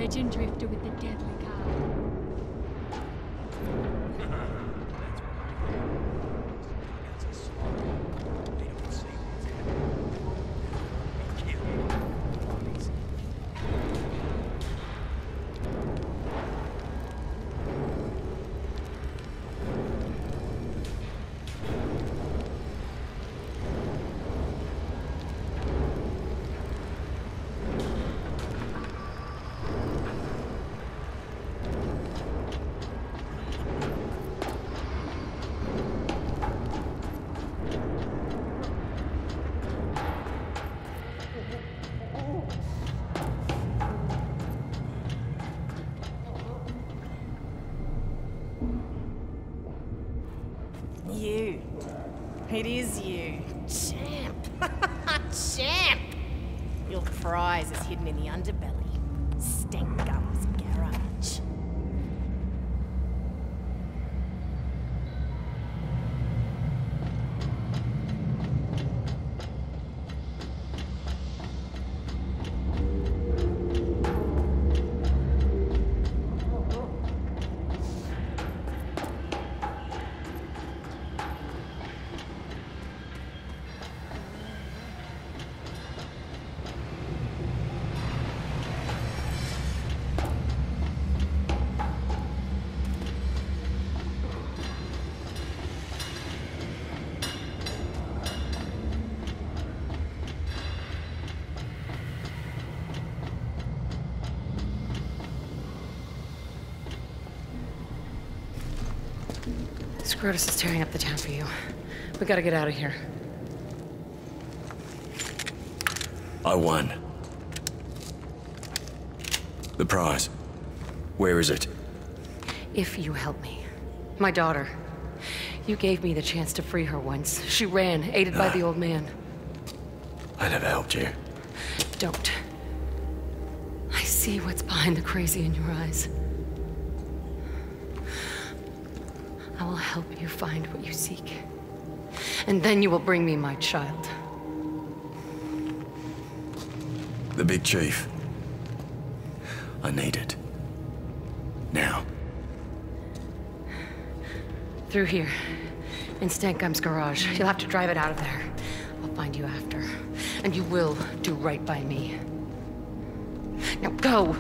legend drifter with the deadly card. You. It is you. Champ. Champ! Your prize is hidden in the underbelly. Stenkgum's garage. Scrotus is tearing up the town for you. We gotta get out of here. I won. The prize. Where is it? If you help me. My daughter. You gave me the chance to free her once. She ran, aided by the old man. I never helped you. Don't. I see what's behind the crazy in your eyes. I will help you find what you seek. And then you will bring me my child. The Big Chief. I need it. Now. Through here. In Stenkgum's garage. You'll have to drive it out of there. I'll find you after. And you will do right by me. Now go!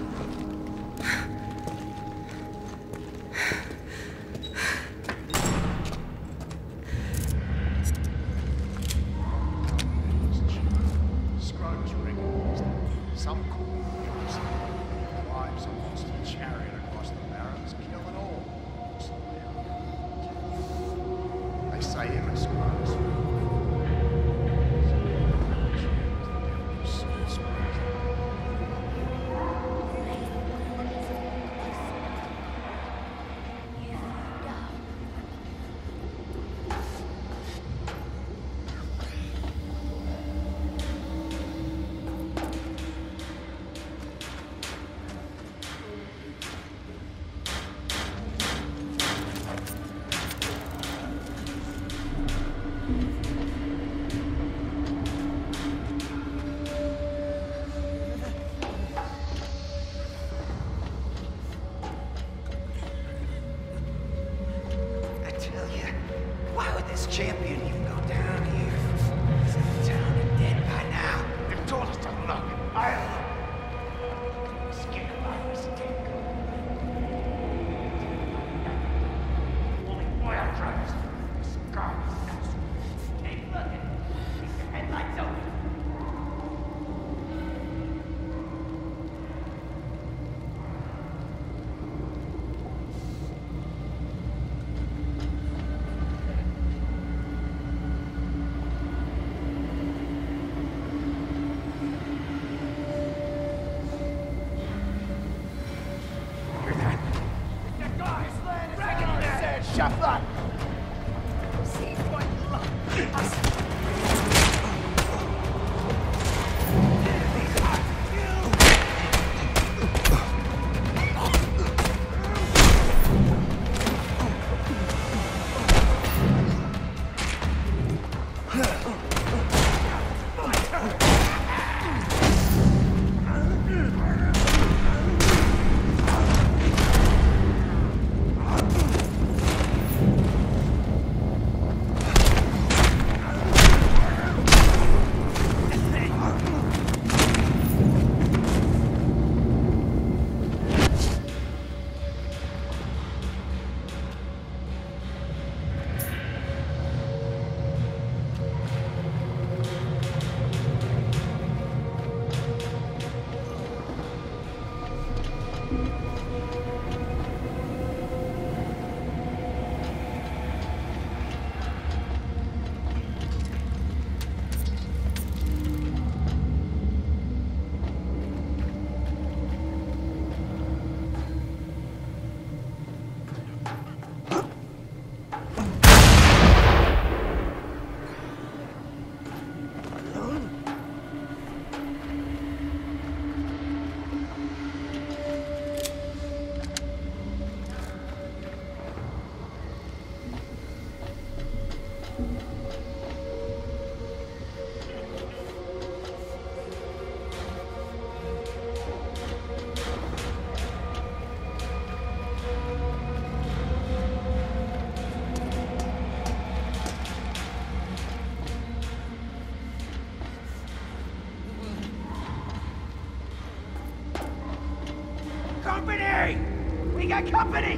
Company! We got company!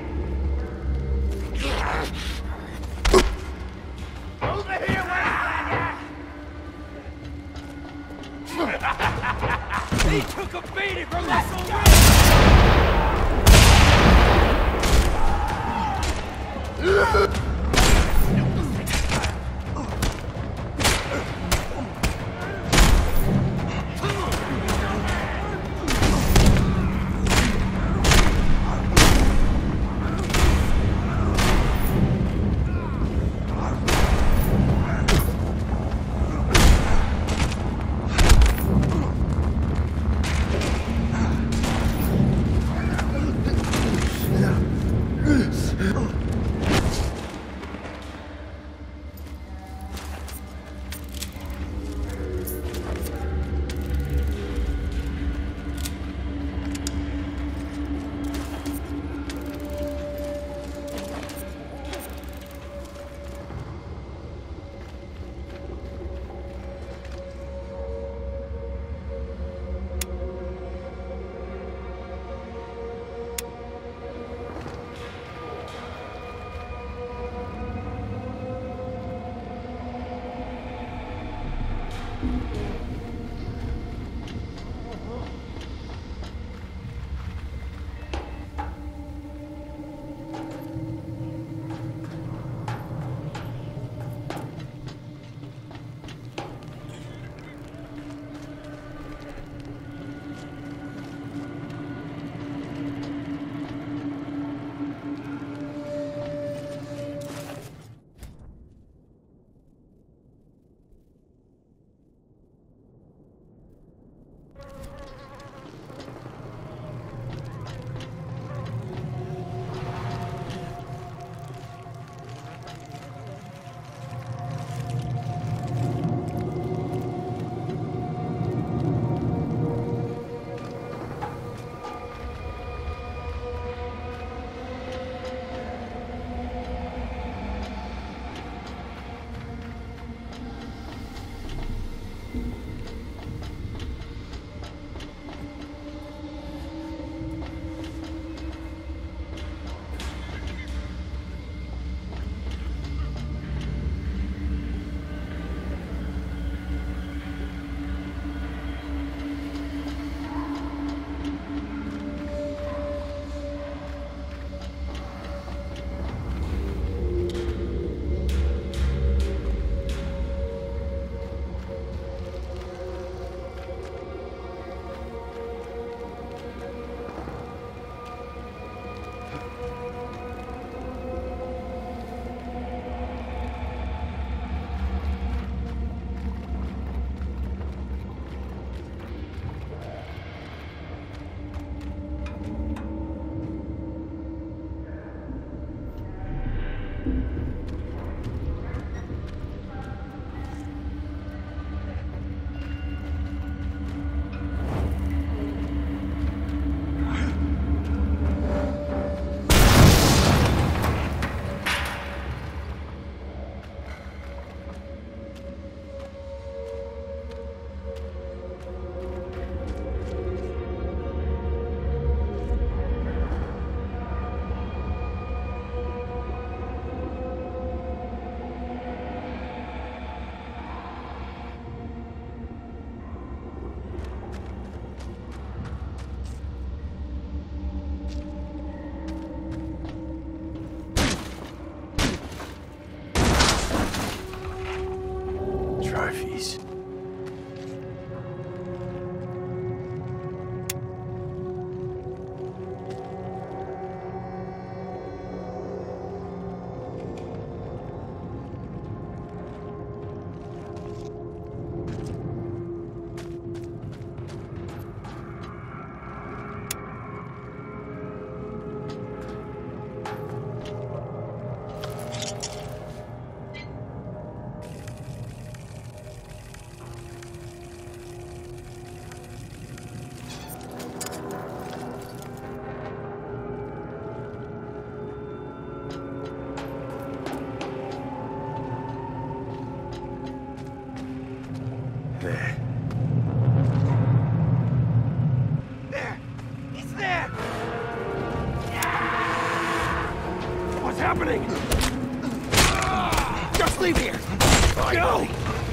Over here, Westlander! He took a beating from us already! running! Just leave here! Go!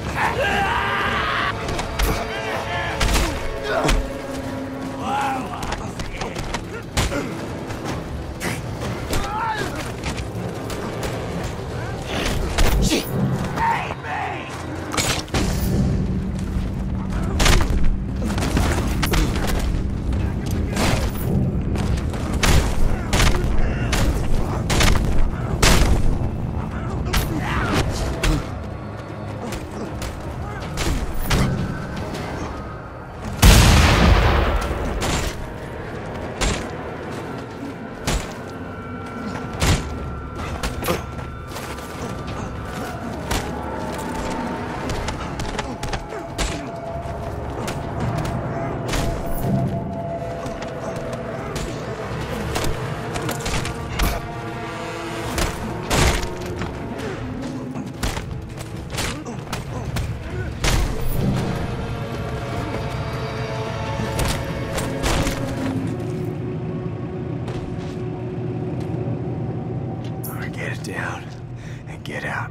Down and get out.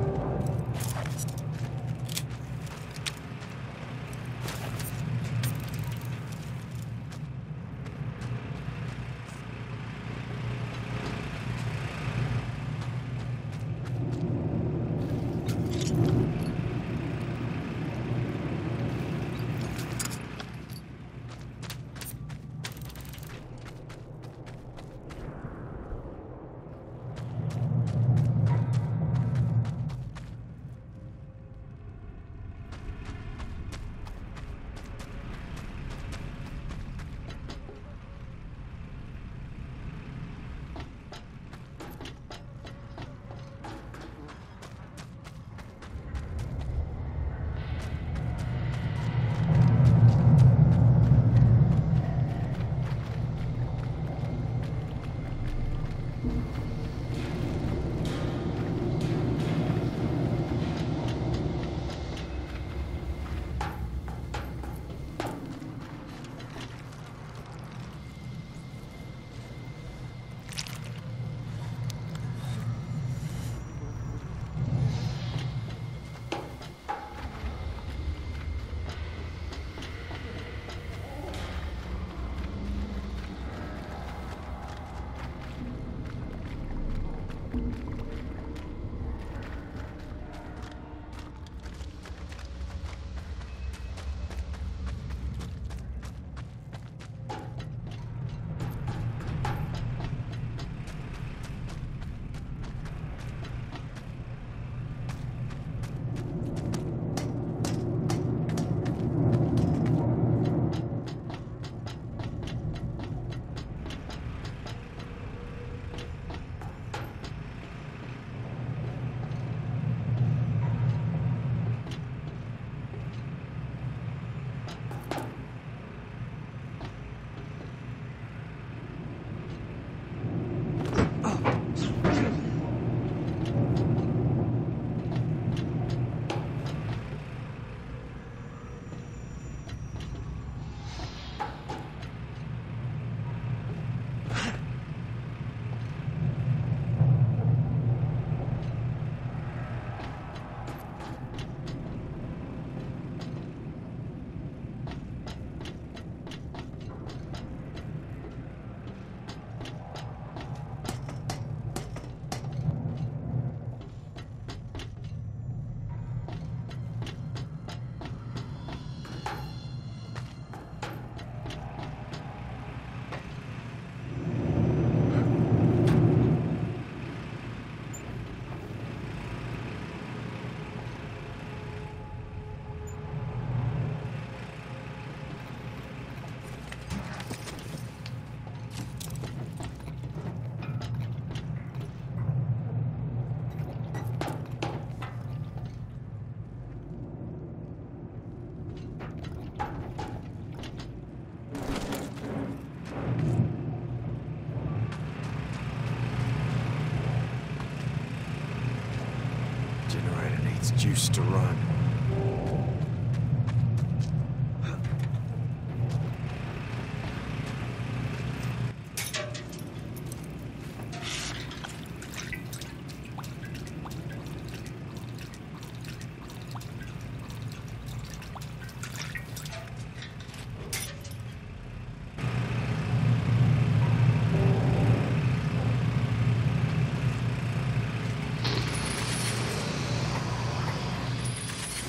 It's juice to run.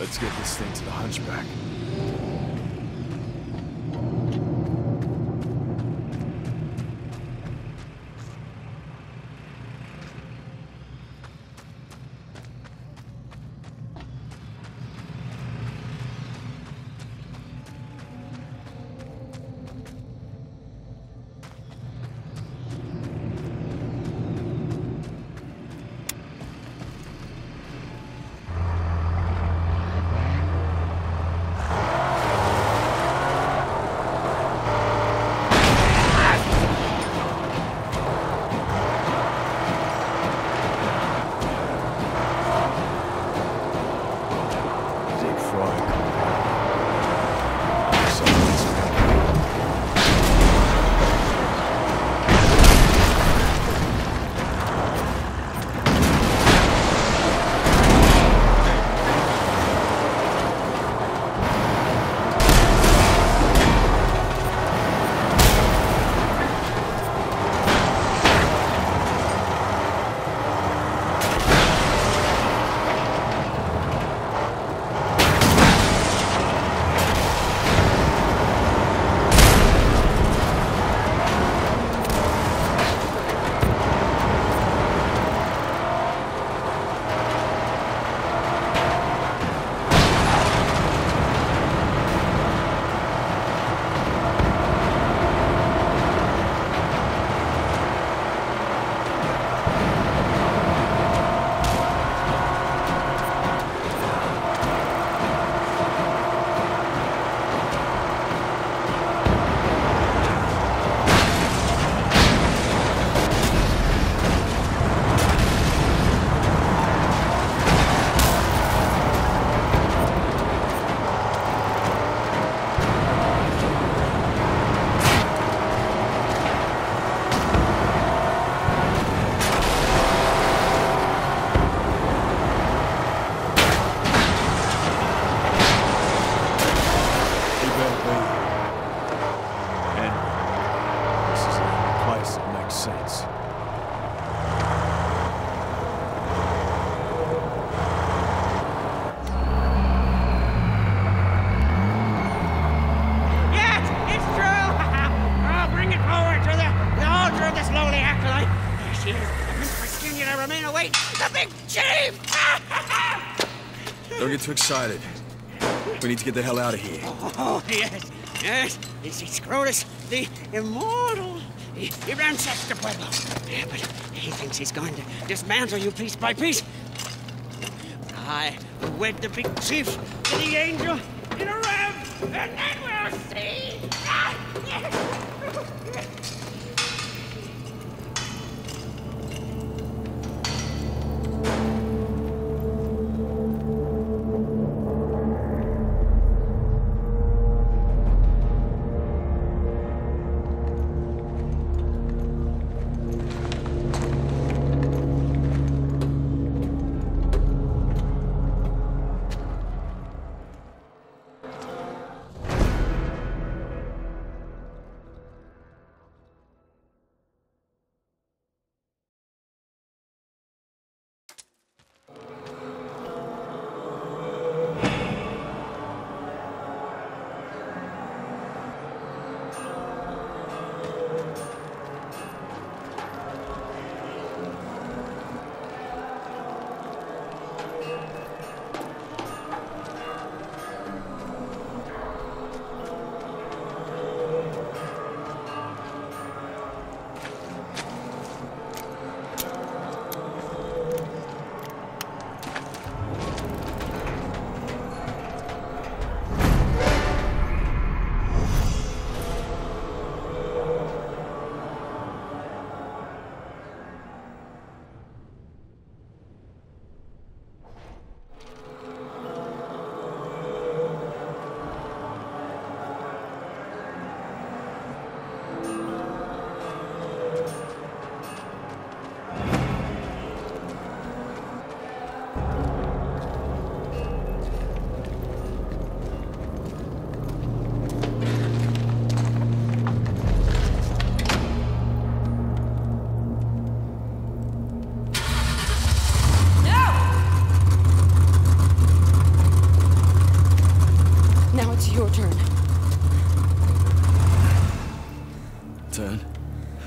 Let's get this thing to the Hunchback. Don't get too excited. We need to get the hell out of here. Oh, yes, yes. It's Scrotus, the immortal. He ransacked the Pueblo. Yeah, but he thinks he's going to dismantle you piece by piece. I will wed the big chief to the angel in a ram, and then we'll see.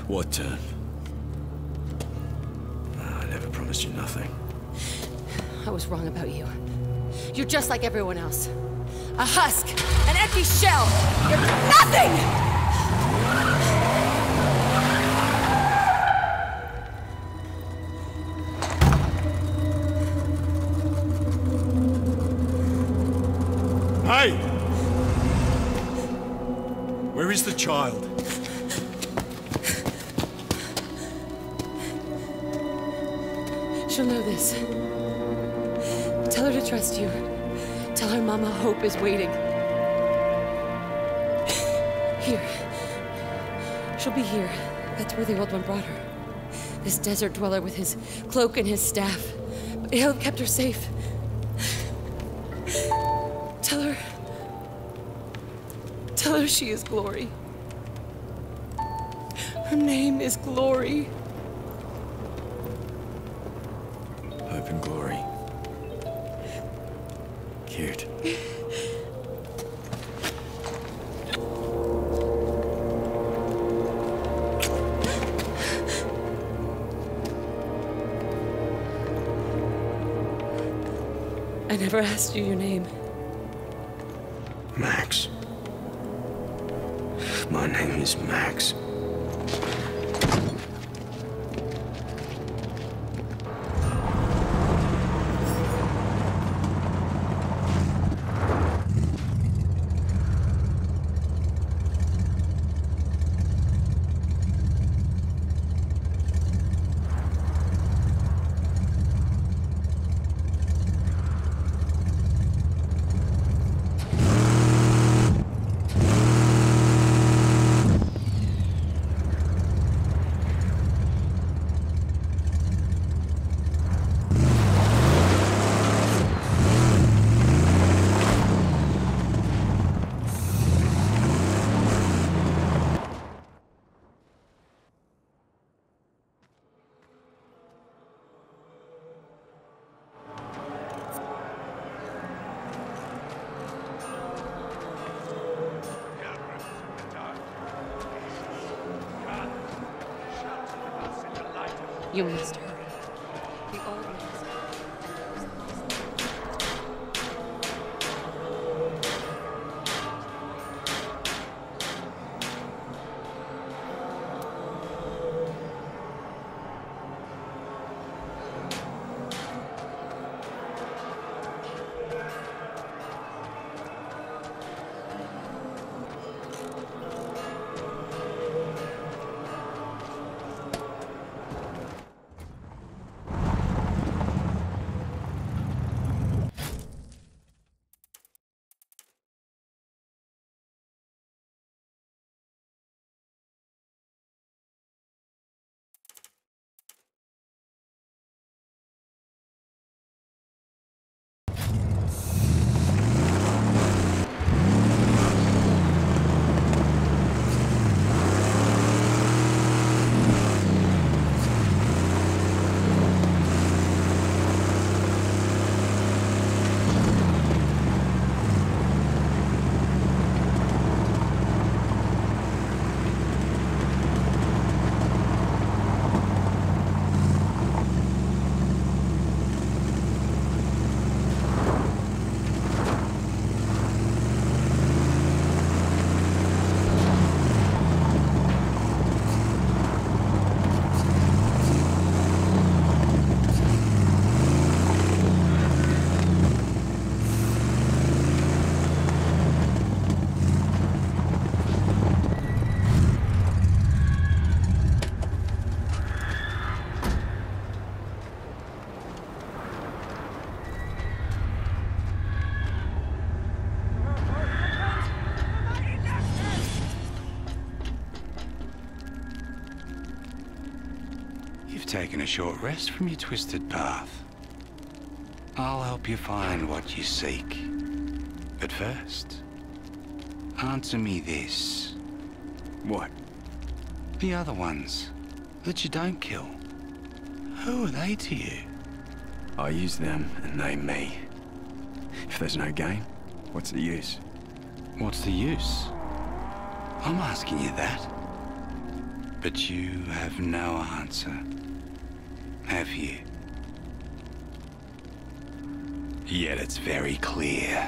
What turn? I never promised you nothing. I was wrong about you. You're just like everyone else. A husk, an empty shell. You're nothing! Hey! Where is the child? She'll know this. Tell her to trust you. Tell her Mama Hope is waiting. Here. She'll be here. That's where the Old One brought her. This desert dweller with his cloak and his staff. But he'll have kept her safe. Tell her... Tell her she is Glory. Her name is Glory. Hope and Glory. Cute. I never asked you your name. Max. My name is Max. You must hurry. The Old One is... Taken a short rest from your twisted path. I'll help you find what you seek. But first, answer me this. What? The other ones that you don't kill, who are they to you? I use them and they me. If there's no gain, what's the use? What's the use? I'm asking you that. But you have no answer, have you? Yet it's very clear.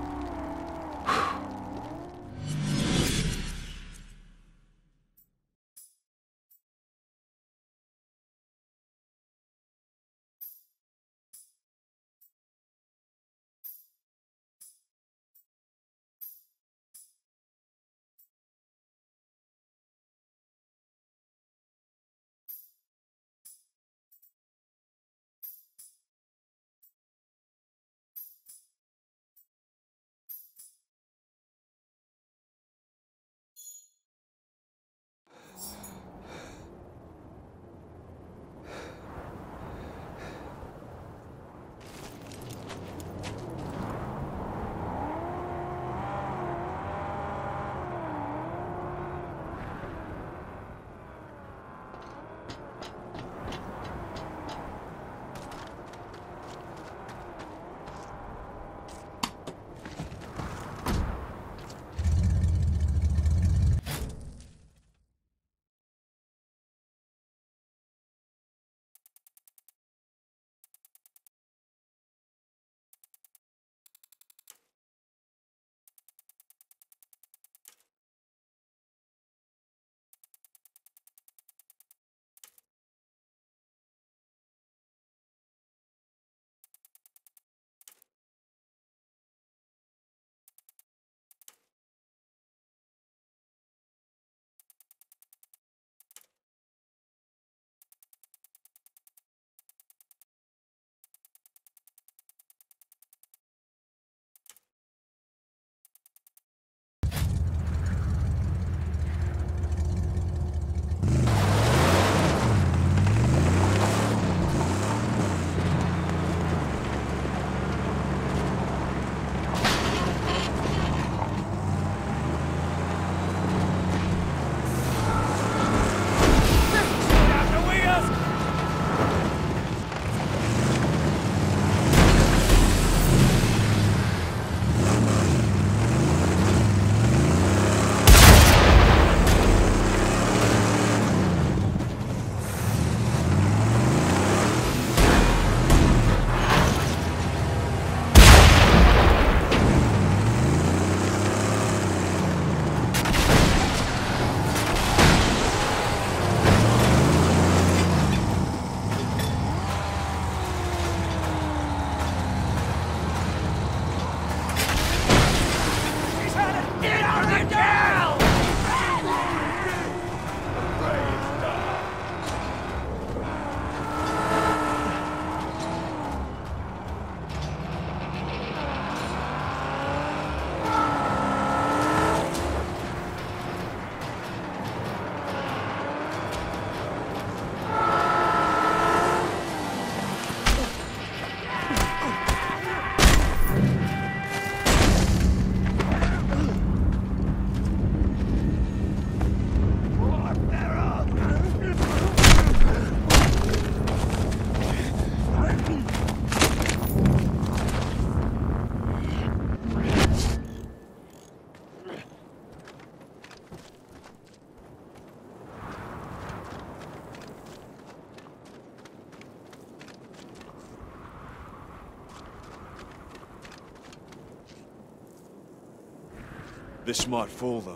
This might fool them.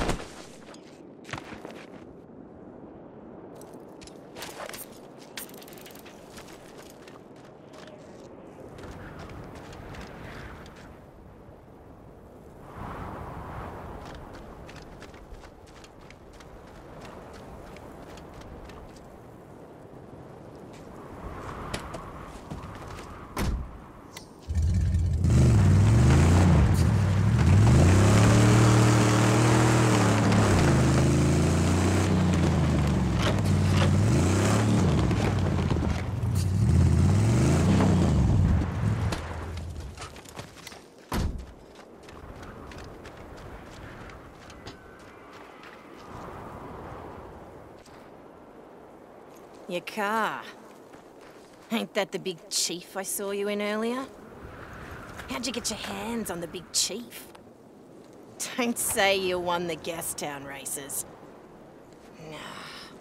Your car. Ain't that the big chief I saw you in earlier? How'd you get your hands on the big chief? Don't say you won the Gastown races. Nah,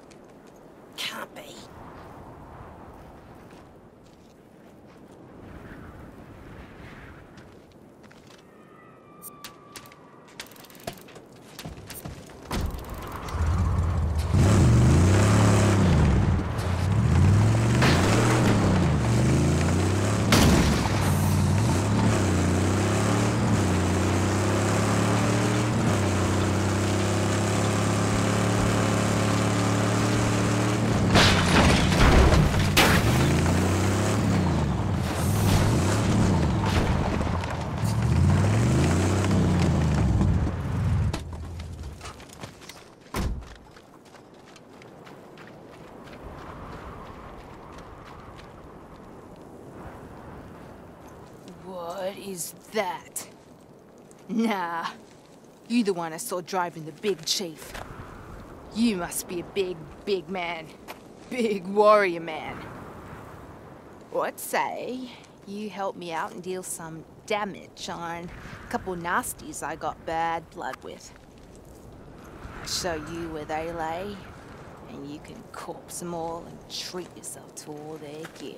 Can't be. What is that? Nah. You the one I saw driving the big chief. You must be a big man. Big warrior man. What say you help me out and deal some damage on a couple nasties I got bad blood with? I'll show you where they lay, and you can corpse them all and treat yourself to all their gear.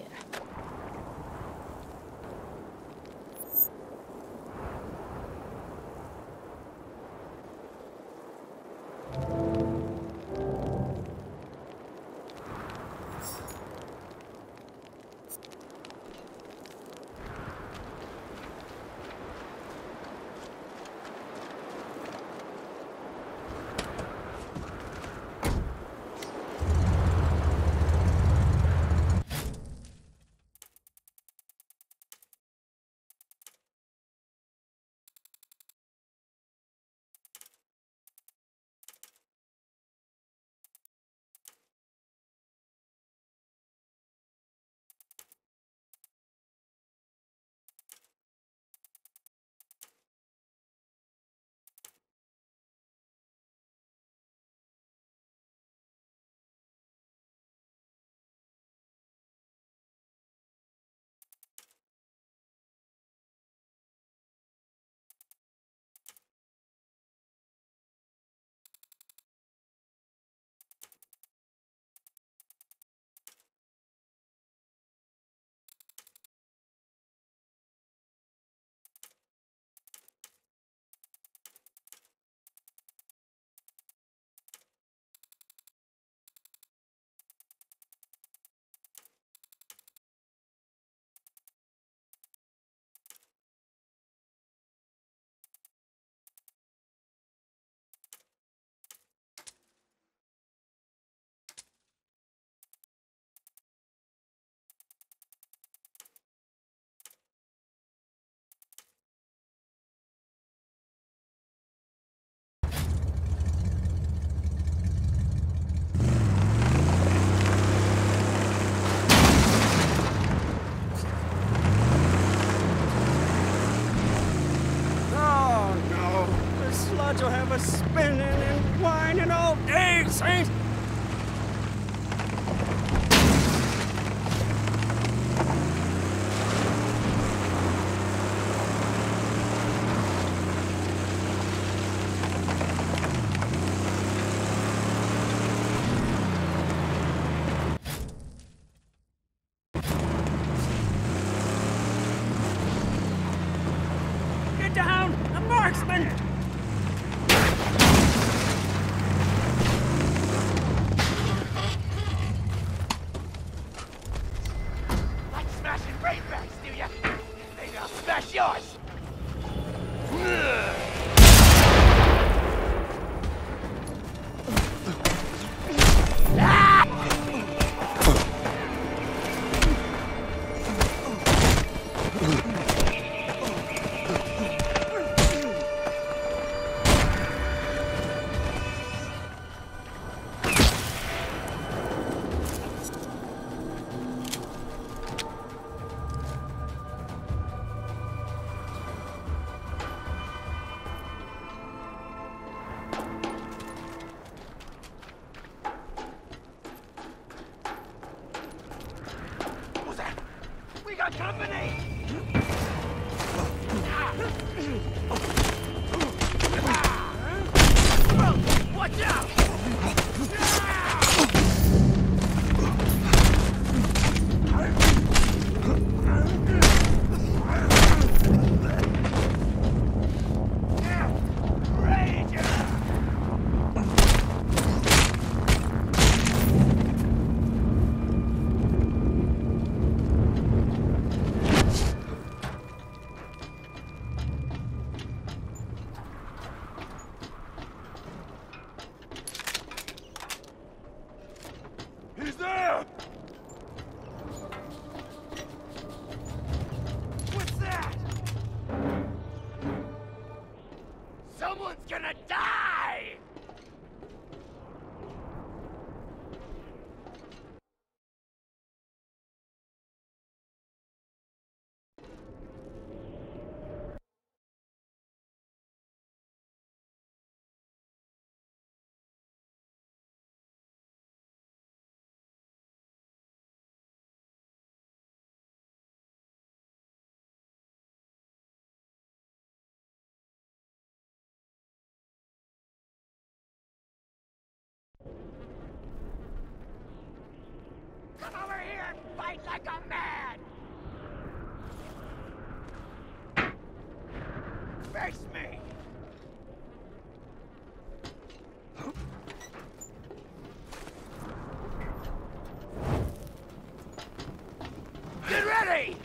You'll have us spinning and whining all day, Saint. Get down, a marksman! Fight like a man! Face me! Get ready!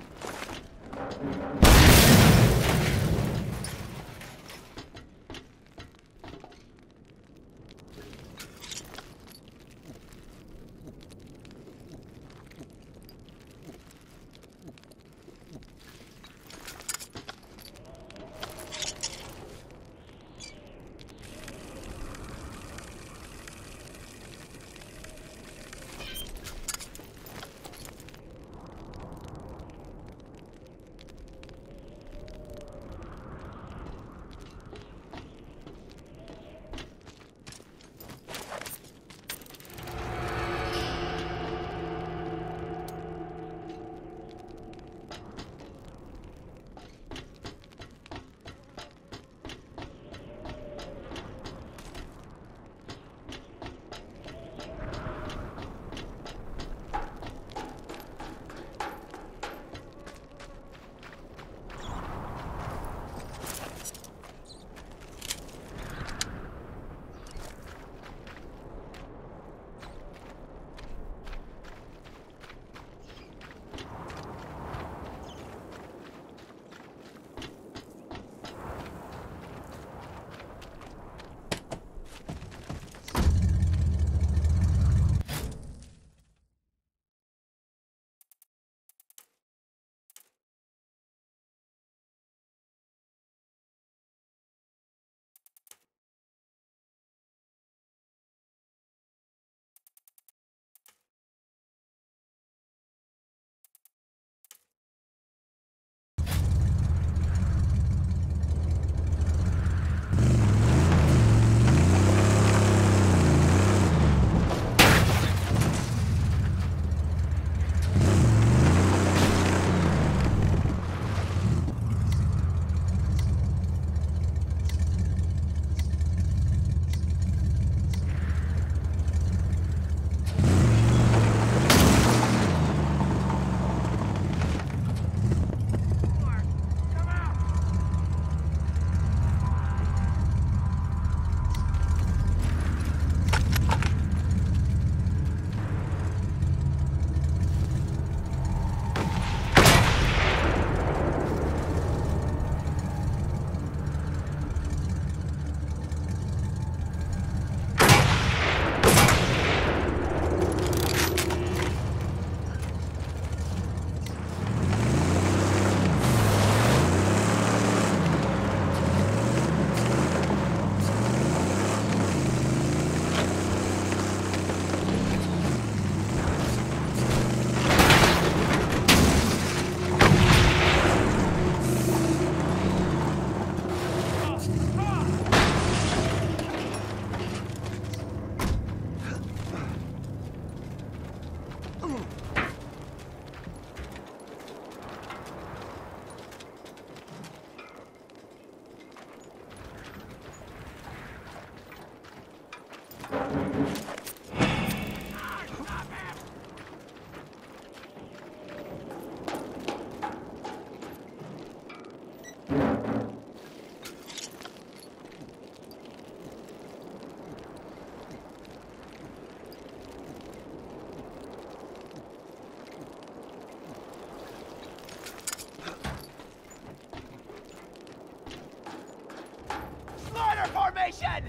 Formation!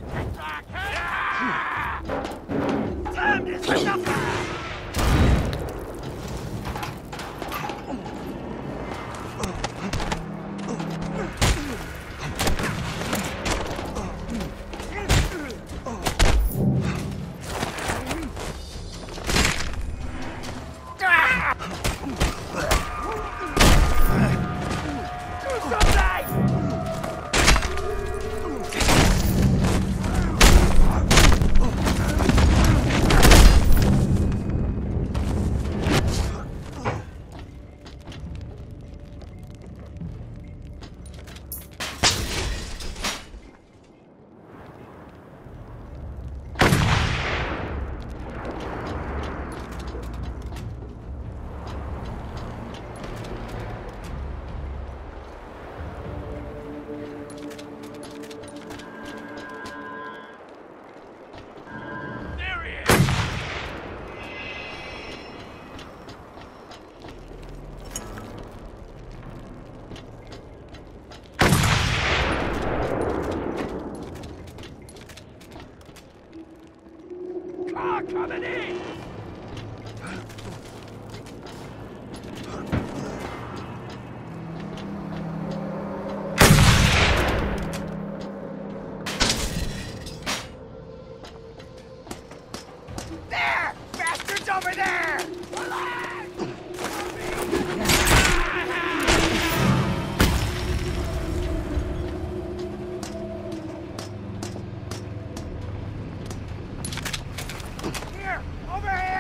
Time to suffer! car coming in! There! Bastards over there! Here! Over here!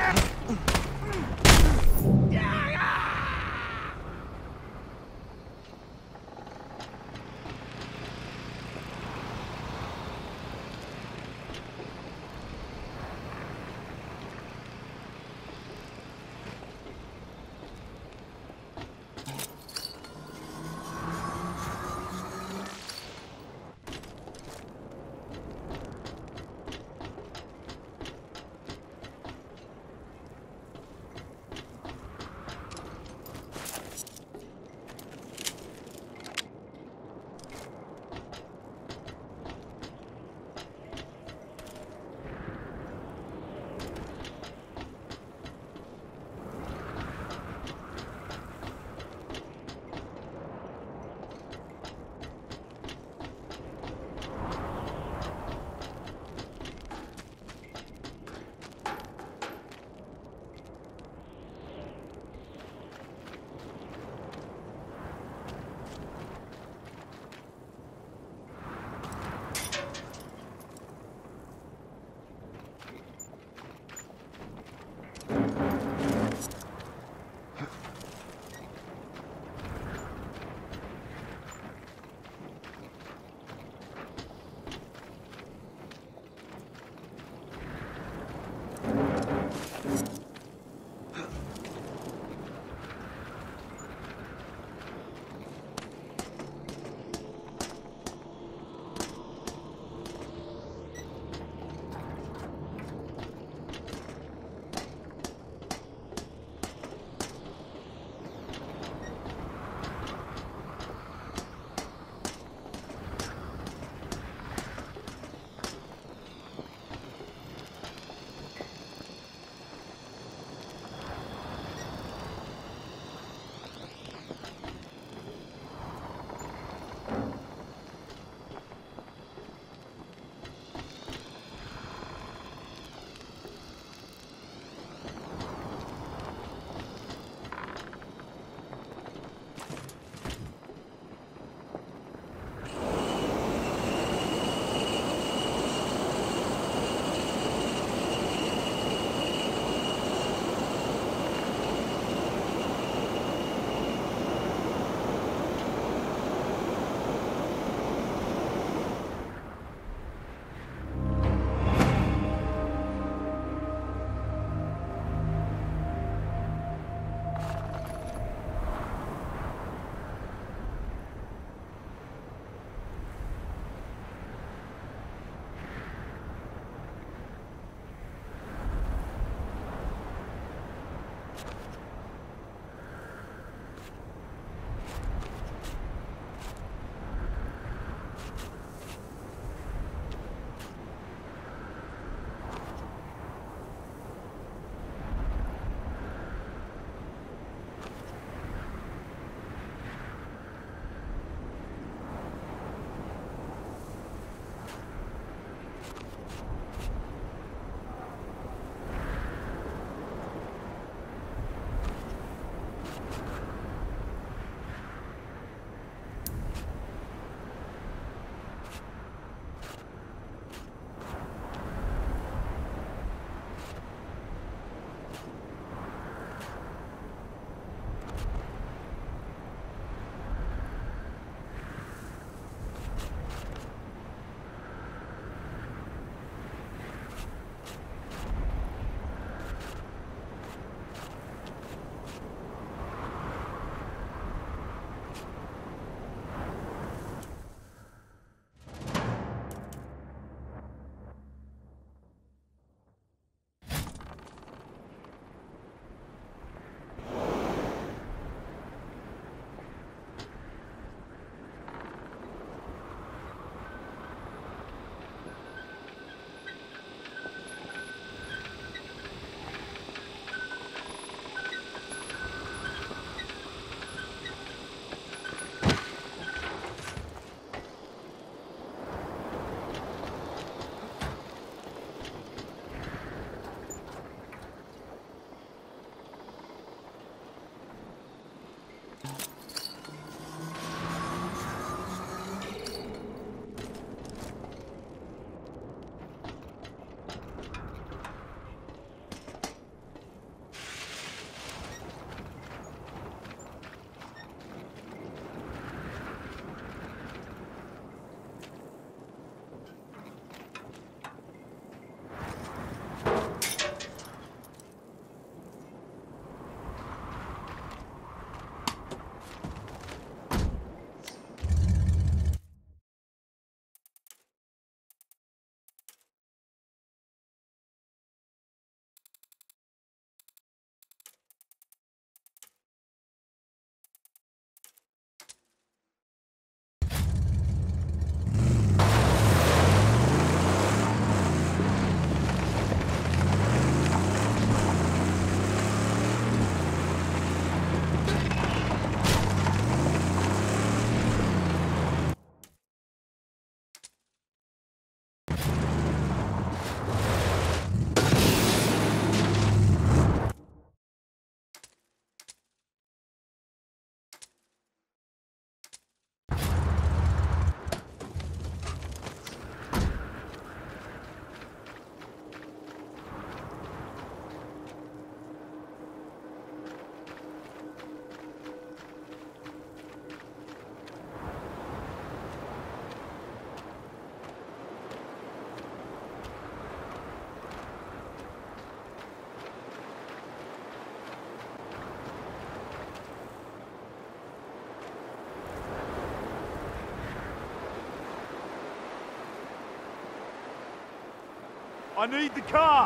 I need the car!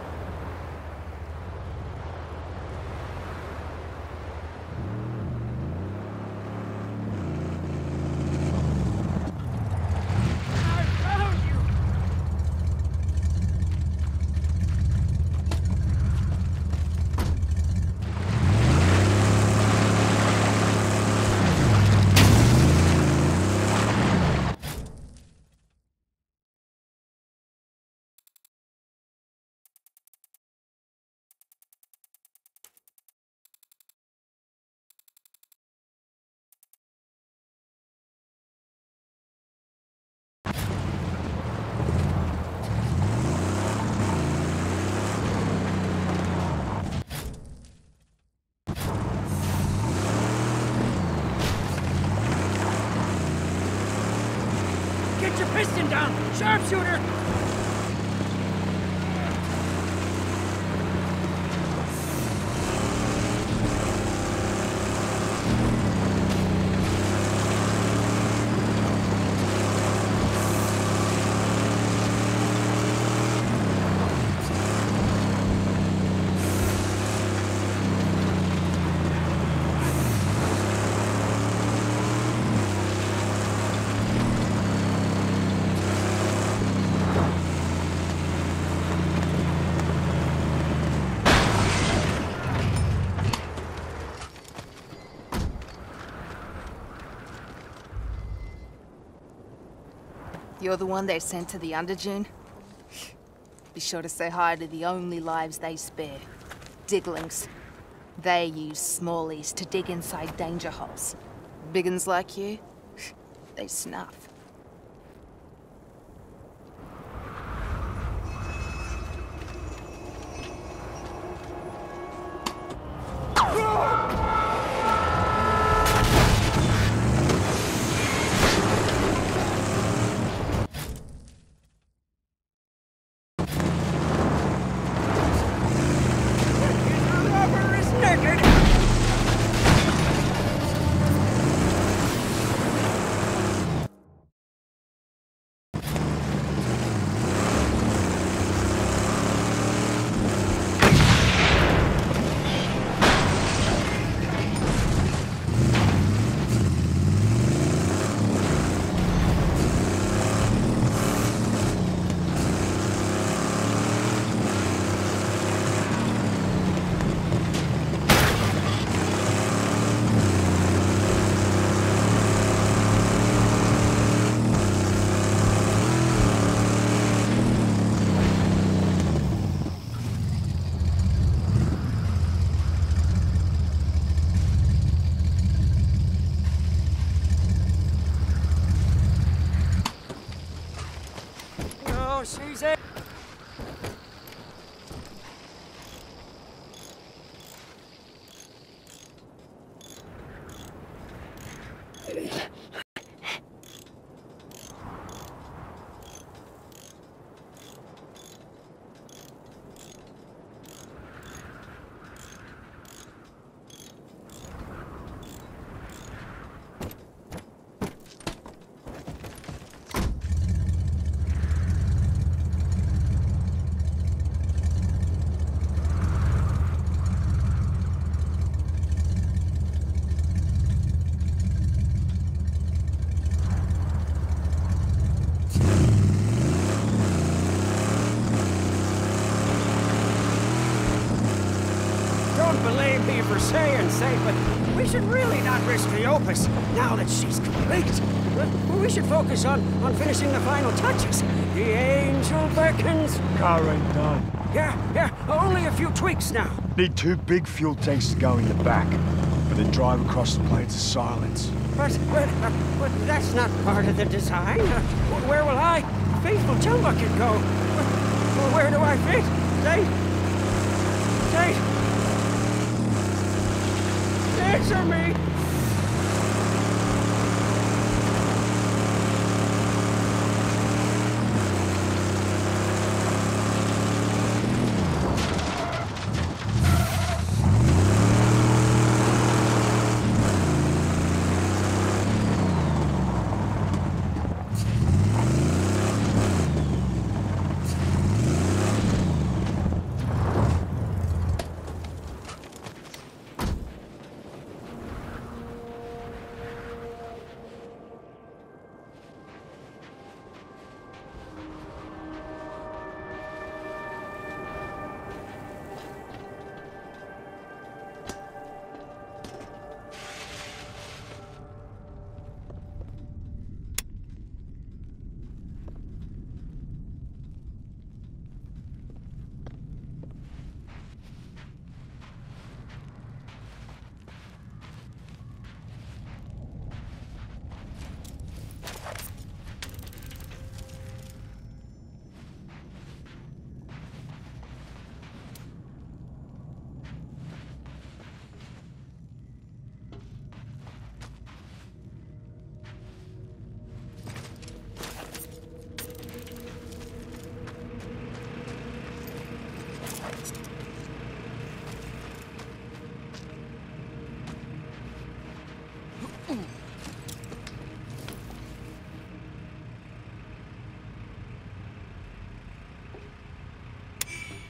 Get your piston down! Sharpshooter! You're the one they sent to the Underdune? Be sure to say hi to the only lives they spare. Diglings. They use smallies to dig inside danger holes. Biggins like you, they snuff. She's it. Believe me for saying safe, but we should really not risk the Opus now that she's complete. We should focus on finishing the final touches. The angel beckons. Car ain't done. Yeah, only a few tweaks now. Need 2 big fuel tanks to go in the back, but then drive across the Plains of Silence. But that's not part of the design. Where will I, faithful Chumbucket, go? Where do I fit? Answer me!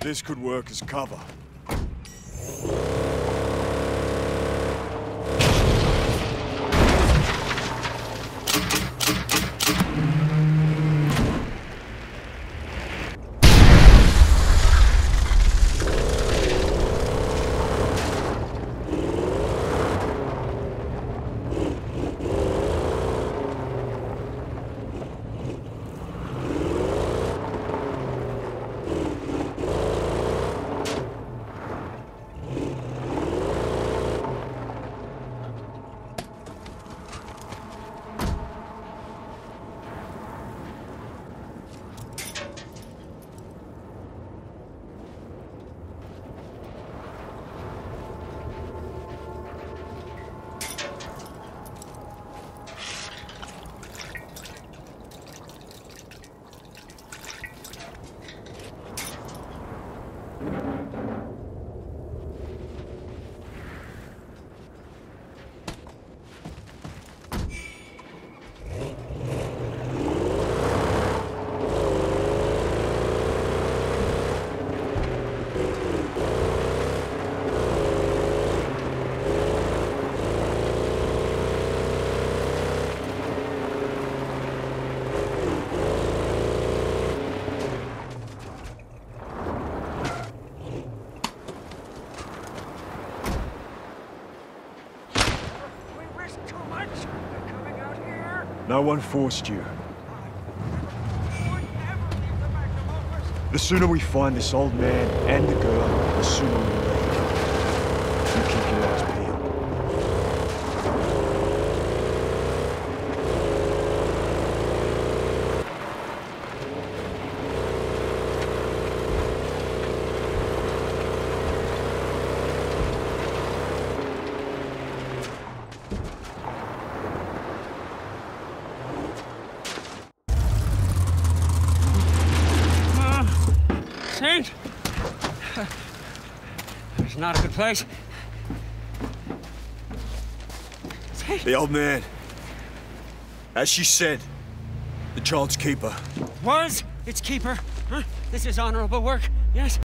This could work as cover. No one forced you. The sooner we find this old man and the girl, the sooner we leave. You keep your eyes peeled. Saint? It's not a good place. Saint? The old man. As she said, the child's keeper. Was its keeper? Huh? This is honorable work, yes?